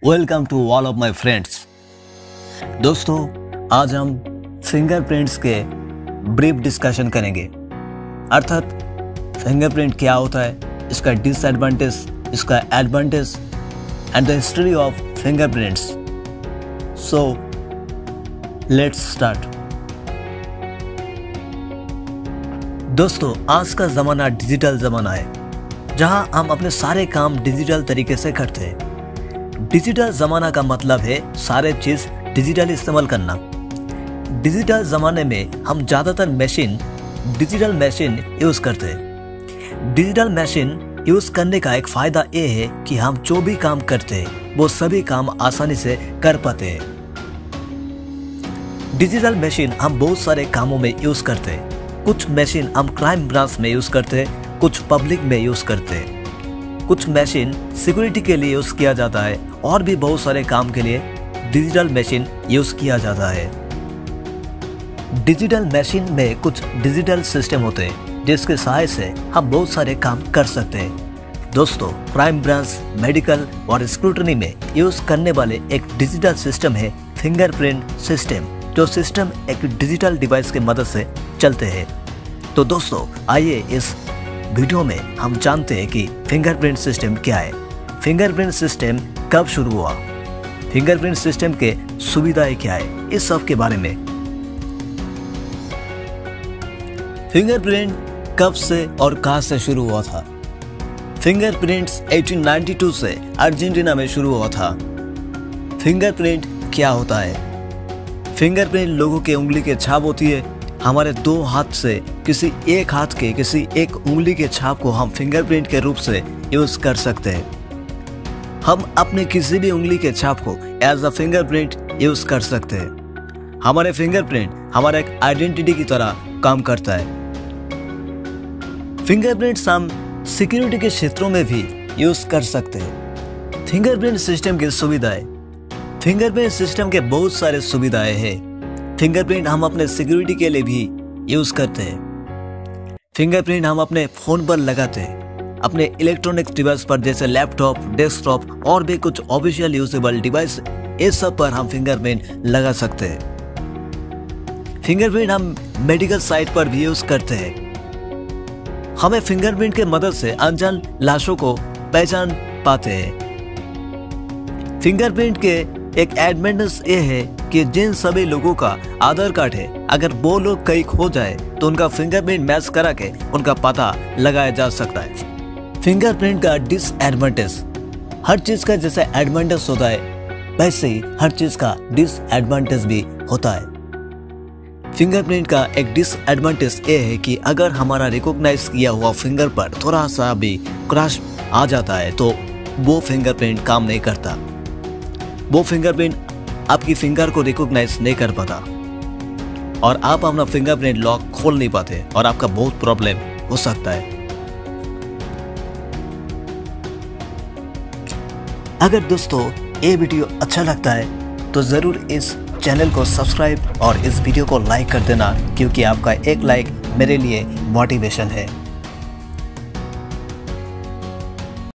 Welcome to all of my friends. दोस्तों, आज हम फिंगरप्रिंट्स के ब्रीफ डिस्कशन करेंगे। अर्थात फिंगरप्रिंट क्या होता है, इसका डिसएडवांटेज, इसका advantage and the history of fingerprints. So let's start. दोस्तों, आज का ज़माना डिजिटल ज़माना है, जहां हम अपने सारे काम डिजिटल तरीके से करते हैं। डिजिटल ज़माना का मतलब है सारे चीज़ डिजिटल इस्तेमाल करना। डिजिटल ज़माने में हम ज़्यादातर डिजिटल मशीन यूज़ करते हैं। डिजिटल मशीन यूज़ करने का एक फ़ायदा ये है कि हम जो भी काम करते हैं वो सभी काम आसानी से कर पाते हैं। डिजिटल मशीन हम बहुत सारे कामों में यूज़ करते हैं। कुछ मशीन हम क्राइम ब्रांच में यूज़ करते हैं, कुछ पब्लिक में यूज़ करते हैं, कुछ मशीन सिक्योरिटी के लिए यूज़ किया जाता है और भी बहुत सारे काम के लिए डिजिटल मशीन यूज़ किया जाता है। डिजिटल मशीन में कुछ डिजिटल सिस्टम होते हैं जिसके सहायता से हम बहुत सारे काम कर सकते हैं। दोस्तों, क्राइम ब्रांच, मेडिकल और स्क्रूटनी में यूज़ करने वाले एक डिजिटल सिस्टम है फिंगरप्रिंट सिस्टम, जो सिस्टम एक डिजिटल डिवाइस की मदद से चलते हैं। तो दोस्तों, आइए इस वीडियो में हम जानते हैं कि फिंगरप्रिंट सिस्टम क्या है, फिंगरप्रिंट सिस्टम कब शुरू हुआ, फिंगरप्रिंट सिस्टम के सुविधाएं क्या है, इस सब के बारे में। फिंगरप्रिंट कब से और कहां से शुरू हुआ था? फिंगरप्रिंट्स 1892 से अर्जेंटीना में शुरू हुआ था। फिंगरप्रिंट क्या होता है? फिंगरप्रिंट लोगों के उंगली के छाप होती है। हमारे दो हाथ से किसी एक हाथ के किसी एक उंगली के छाप को हम फिंगरप्रिंट के रूप से यूज कर सकते हैं। हम अपने किसी भी उंगली के छाप को एज अ फिंगरप्रिंट यूज कर सकते हैं। हमारे फिंगरप्रिंट हमारा एक आइडेंटिटी की तरह काम करता है। फिंगरप्रिंट्स हम सिक्योरिटी के क्षेत्रों में भी यूज कर सकते हैं। फिंगरप्रिंट सिस्टम की सुविधाएं। फिंगरप्रिंट सिस्टम के बहुत सारे सुविधाएं हैं। फिंगरप्रिंट हम अपने सिक्योरिटी के लिए भी यूज करते हैं। फिंगरप्रिंट हम अपने फोन पर लगाते हैं, अपने इलेक्ट्रॉनिक डिवाइस पर जैसे लैपटॉप, डेस्कटॉप और भी कुछ ऑफिशियल यूजेबल डिवाइस, इस सब पर हम फिंगरप्रिंट लगा सकते हैं। फिंगरप्रिंट हम मेडिकल साइट पर भी यूज करते हैं। हमें फिंगरप्रिंट के मदद से अनजान लाशों को पहचान पाते हैं। फिंगरप्रिंट के एक एडवांटेज ये है कि जिन सभी लोगों का आधार कार्ड है, अगर वो लोग कहीं खो जाए तो उनका फिंगरप्रिंट मैच करा के उनका पता लगाया जा सकता है। फिंगरप्रिंट का डिसएडवांटेज। हर चीज का जैसे एडवांटेज होता है वैसे ही हर चीज का डिसएडवांटेज भी होता है। फिंगरप्रिंट का एक डिसएडवांटेज ये है कि अगर हमारा रिकॉग्नाइज किया हुआ फिंगर पर थोड़ा सा भी क्रैश आ जाता है तो वो फिंगरप्रिंट काम नहीं करता। वो फिंगरप्रिंट आपकी फिंगर को रिकॉग्नाइज नहीं कर पाता और आप अपना फिंगरप्रिंट लॉक खोल नहीं पाते और आपका बहुत प्रॉब्लम हो सकता है। अगर दोस्तों ये वीडियो अच्छा लगता है तो ज़रूर इस चैनल को सब्सक्राइब और इस वीडियो को लाइक कर देना, क्योंकि आपका एक लाइक मेरे लिए मोटिवेशन है।